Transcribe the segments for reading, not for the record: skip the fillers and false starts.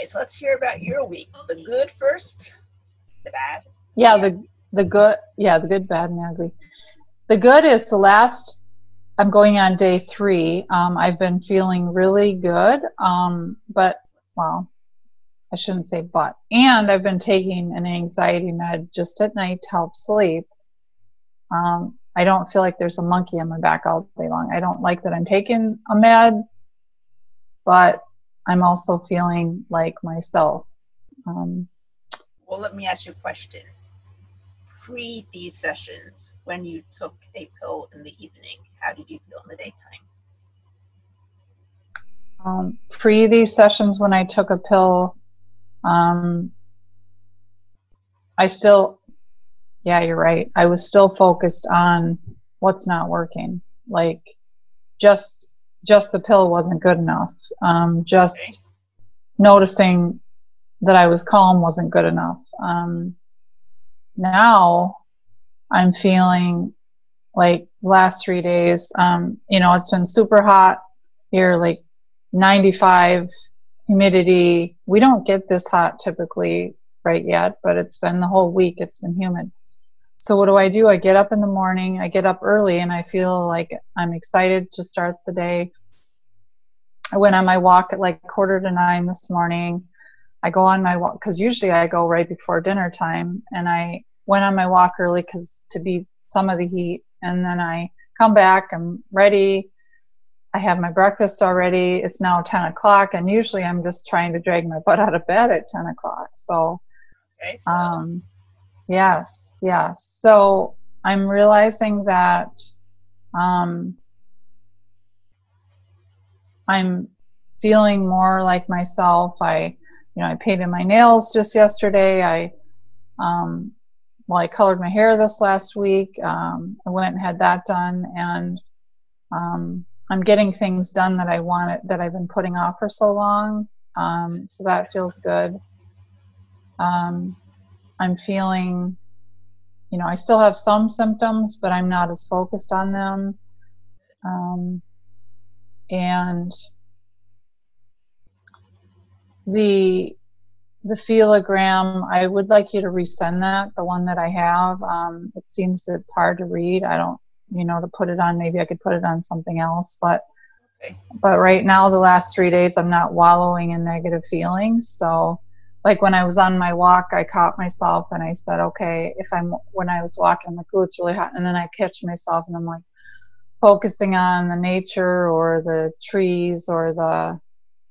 so let's hear about your week. The good first, the bad. Yeah, the good, yeah, the good, bad, and the ugly. The good is I'm going on day 3. I've been feeling really good, but, well, I shouldn't say but. And I've been taking an anxiety med just at night to help sleep. I don't feel like there's a monkey on my back all day long. I don't like that I'm taking a med, but I'm also feeling like myself. Well, let me ask you a question. Pre these sessions, when you took a pill in the evening, how did you feel in the daytime? Pre these sessions, when I took a pill, yeah, you're right. I was still focused on what's not working. Like, just the pill wasn't good enough. Just noticing that I was calm wasn't good enough. Now I'm feeling like last 3 days, it's been super hot here, like 95 humidity. We don't get this hot typically right yet, but it's been the whole week. It's been humid. So what do? I get up in the morning, I get up early, and I feel like I'm excited to start the day. I went on my walk at like 8:45 this morning. I go on my walk because usually I go right before dinner time, and I went on my walk early to beat some of the heat, and then I come back, I'm ready, I have my breakfast already. It's now 10 o'clock, and usually I'm just trying to drag my butt out of bed at 10 o'clock. So, yes. So I'm realizing that I'm feeling more like myself. I painted my nails just yesterday. I colored my hair this last week. I went and had that done, and I'm getting things done that I wanted, that I've been putting off for so long. So that feels good. I'm feeling, I still have some symptoms, but I'm not as focused on them. And the Feelogram, I would like you to resend that, the one that I have. It seems it's hard to read. I don't, to put it on, maybe I could put it on something else, but right now, the last 3 days, I'm not wallowing in negative feelings. So, like when I was on my walk, I caught myself and I said, okay, when I was walking, I'm like, oh, it's really hot. And then I catch myself and I'm like focusing on the nature or the trees or the,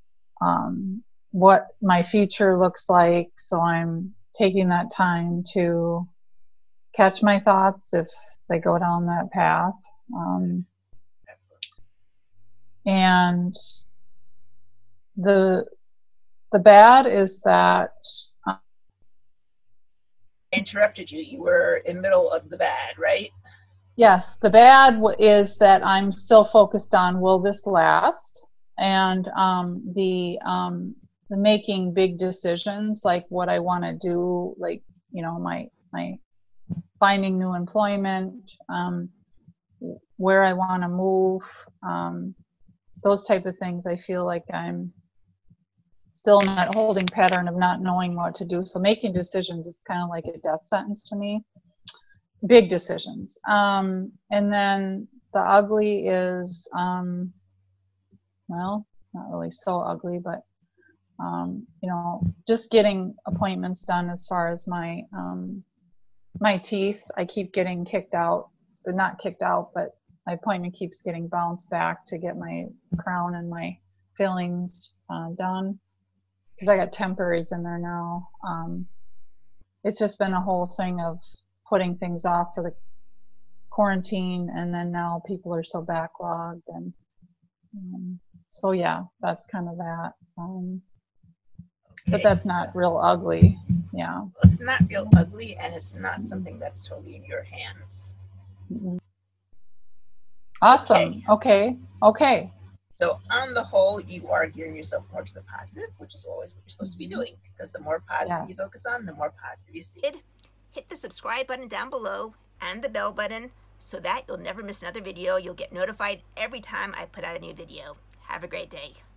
what my future looks like. So I'm taking that time to catch my thoughts if they go down that path. And the bad is that I interrupted you. You were in the middle of the bad, right? Yes, the bad is that I'm still focused on, will this last? And the making big decisions, like what I want to do, like my finding new employment, where I want to move, those type of things. I feel like I'm still in that holding pattern of not knowing what to do. So making decisions is kind of like a death sentence to me. Big decisions. And then the ugly is, well, not really so ugly, but just getting appointments done as far as my my teeth. I keep getting kicked out, or not kicked out, but my appointment keeps getting bounced back to get my crown and my fillings done, because I got temporaries in there now. It's just been a whole thing of putting things off for the quarantine, and then now people are so backlogged, and so yeah, that's kind of that. But that's not real ugly. Yeah. It's not real ugly, and it's not something that's totally in your hands. Awesome. Okay. So on the whole, you are gearing yourself more to the positive, which is always what you're supposed to be doing, because the more positive you focus on, the more positive you see. Hit the subscribe button down below and the bell button so that you'll never miss another video. You'll get notified every time I put out a new video. Have a great day.